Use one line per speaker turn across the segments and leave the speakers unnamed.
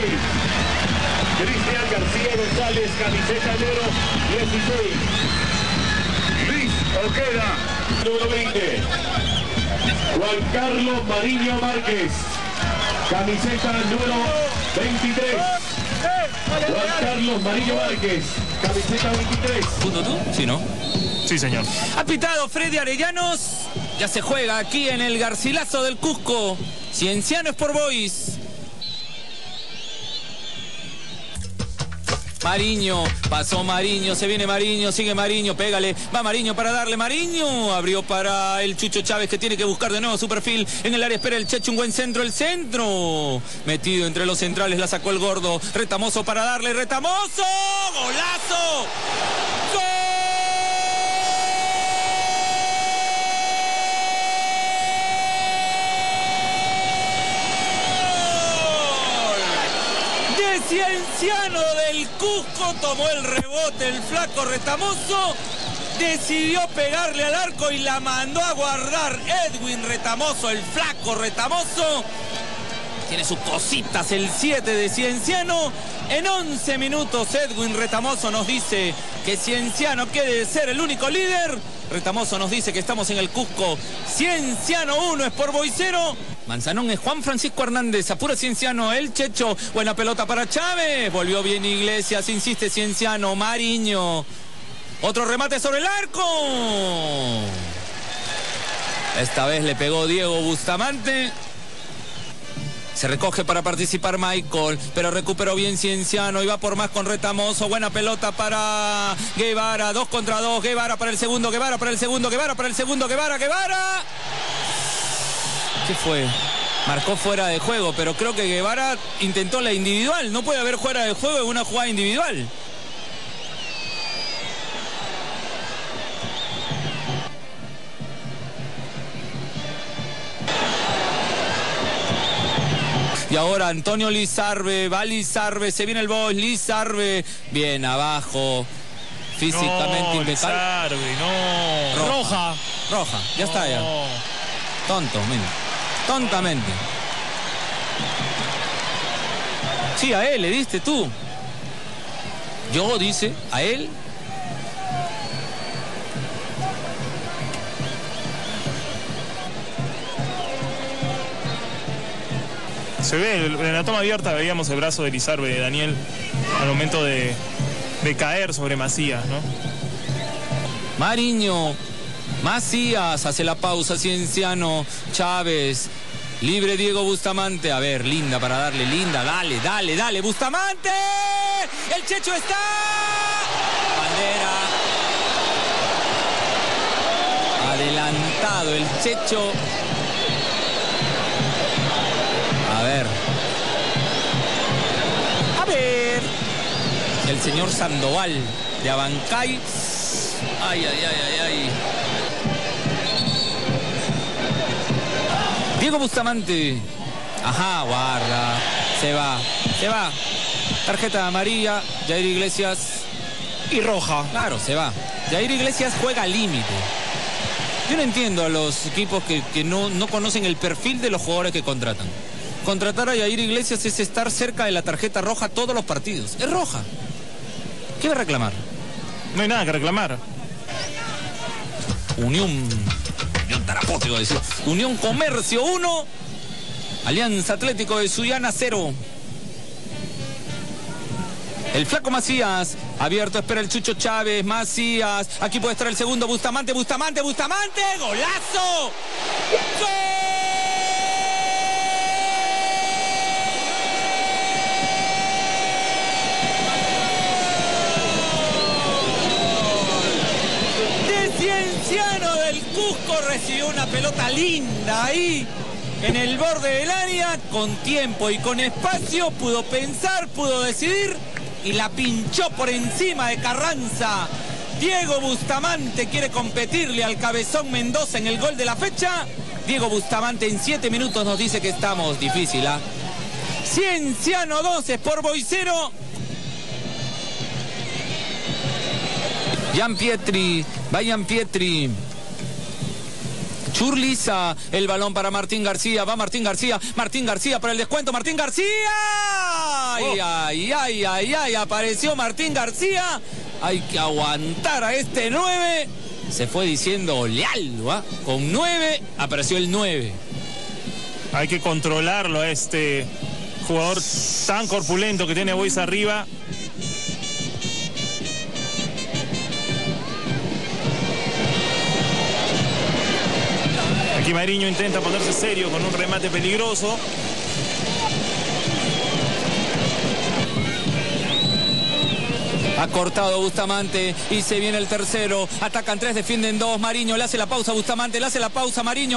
Cristian García González, camiseta número 16. Luis Ojeda, número 20. Juan Carlos Mariño Márquez, camiseta número 23. Juan Carlos Mariño Márquez, camiseta 23.
¿Punto tú? Sí, ¿no?
Sí, señor.
Ha pitado Freddy Arellanos. Ya se juega aquí en el Garcilaso del Cusco. Cienciano Sport Boys. Mariño, pasó Mariño, se viene Mariño, sigue Mariño, pégale, va Mariño para darle, Mariño, abrió para el Chucho Chávez que tiene que buscar de nuevo su perfil, en el área espera el Checho, un buen centro, el centro, metido entre los centrales, la sacó el gordo, Retamoso para darle, Retamoso, golazo, ¡gol! Cienciano del Cusco tomó el rebote, el flaco Retamoso decidió pegarle al arco y la mandó a guardar Edwin Retamoso, el flaco Retamoso. Tiene sus cositas el 7 de Cienciano. En 11 minutos Edwin Retamoso nos dice que Cienciano quiere ser el único líder. Retamoso nos dice que estamos en el Cusco. Cienciano 1, Sport Boys 0. Manzanón es Juan Francisco Hernández, apura Cienciano, el Checho, buena pelota para Chávez, volvió bien Iglesias, insiste Cienciano, Mariño, otro remate sobre el arco. Esta vez le pegó Diego Bustamante. Se recoge para participar Michael, pero recuperó bien Cienciano y va por más con Retamoso. Buena pelota para Guevara, 2 contra 2, Guevara para el segundo, Guevara para el segundo, Guevara para el segundo, Guevara. ¿Qué fue? Marcó fuera de juego, pero creo que Guevara intentó la individual. No puede haber fuera de juego en una jugada individual. Y ahora Antonio Lizarbe, va Lizarbe, se viene el Boys, Lizarbe, bien abajo, físicamente impecable.
Lizarbe, no.
Roja, ya está ya. Tonto, mira, tontamente. Sí, a él le diste tú. Yo, dice, a él.
Se ve, en la toma abierta veíamos el brazo de Lizarbe, de Daniel, al momento de caer sobre Macías, ¿no?
Mariño, Macías, hace la pausa, Cienciano, Chávez, libre Diego Bustamante, a ver, Linda para darle, Linda, dale, Bustamante, el Checho está, bandera, adelantado el Checho. A ver, el señor Sandoval de Abancay. Ay. Diego Bustamante. Ajá, guarda. Se va. Tarjeta amarilla, Jair Iglesias.
Y roja.
Claro, se va. Jair Iglesias juega al límite. Yo no entiendo a los equipos que no conocen el perfil de los jugadores que contratan. Contratar a Jair Iglesias es estar cerca de la tarjeta roja todos los partidos. Es roja. ¿Qué va a reclamar?
No hay nada que reclamar.
Unión Tarapoto, iba a decir. Unión Comercio 1. Alianza Atlético de Sullana 0. El flaco Macías, abierto, espera el Chucho Chávez, Macías, aquí puede estar el segundo, Bustamante, golazo, ¡gol! Cienciano del Cusco recibió una pelota linda ahí en el borde del área, con tiempo y con espacio, pudo pensar, pudo decidir y la pinchó por encima de Carranza. Diego Bustamante quiere competirle al Cabezón Mendoza en el gol de la fecha. Diego Bustamante en 7 minutos nos dice que estamos difícil, ¿ah? Cienciano 2, Sport Boys 0. Gian Pietri, va Gian Pietri. Churliza, el balón para Martín García, va Martín García para el descuento, Martín García. Ay, apareció Martín García. Hay que aguantar a este 9. Se fue diciendo leal, ¿va? Con 9 apareció el 9.
Hay que controlarlo a este jugador tan corpulento que tiene Boys arriba. Aquí Mariño intenta ponerse serio con un remate peligroso.
Ha cortado Bustamante y se viene el tercero. Atacan 3, defienden 2. Mariño le hace la pausa a Bustamante, le hace la pausa a Mariño.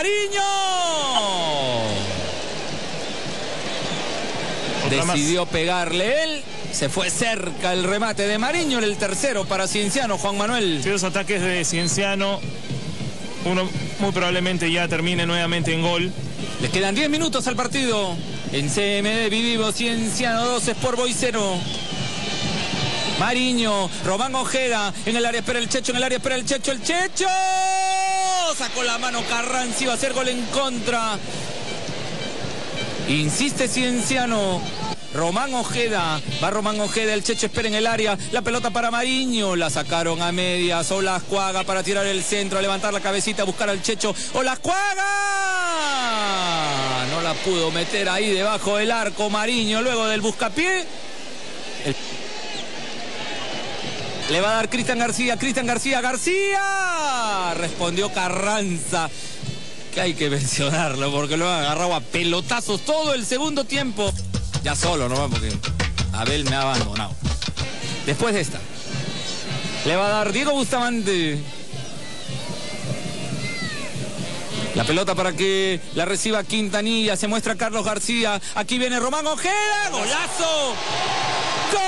Decidió pegarle él. Se fue cerca el remate de Mariño, el tercero para Cienciano, Juan Manuel.
Sí, los ataques de Cienciano, uno muy probablemente ya termine nuevamente en gol.
Les quedan 10 minutos al partido. En CMD vivimos Cienciano 2, Sport Boys 0. Mariño, Román Ojeda, en el área espera el Checho, el Checho. Sacó la mano Carranza, iba a hacer gol en contra. Insiste Cienciano. Román Ojeda, va Román Ojeda, el Checho espera en el área, la pelota para Mariño, la sacaron a medias, Olascuaga para tirar el centro, a levantar la cabecita, a buscar al Checho, Olascuaga, no la pudo meter ahí debajo del arco Mariño, luego del buscapié. Le va a dar Cristian García, respondió Carranza, que hay que mencionarlo porque lo han agarrado a pelotazos todo el segundo tiempo. Ya solo, ¿no? Porque Abel me ha abandonado. Después de esta, le va a dar Diego Bustamante. La pelota para que la reciba Quintanilla. Se muestra Carlos García. Aquí viene Román Ojeda. ¡Golazo! ¡Gol!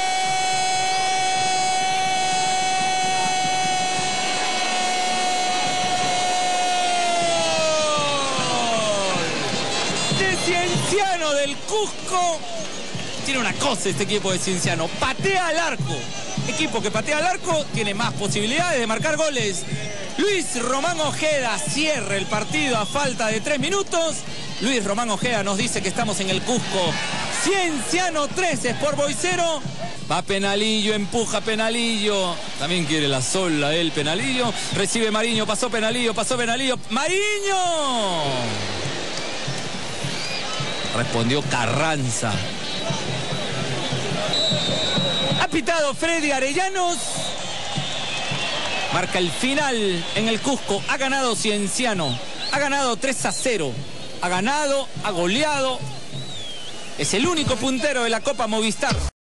Cienciano del Cusco. Tiene una cosa este equipo de Cienciano, patea al arco. Equipo que patea al arco tiene más posibilidades de marcar goles. Luis Román Ojeda cierra el partido a falta de 3 minutos. Luis Román Ojeda nos dice que estamos en el Cusco. Cienciano 3, Sport Boys 0. Va Penalillo, empuja Penalillo. También quiere la sola el Penalillo. Recibe Mariño, pasó Penalillo. ¡Mariño! Respondió Carranza. Ha pitado Freddy Arellanos. Marca el final en el Cusco. Ha ganado Cienciano. Ha ganado 3-0. Ha ganado, ha goleado. Es el único puntero de la Copa Movistar.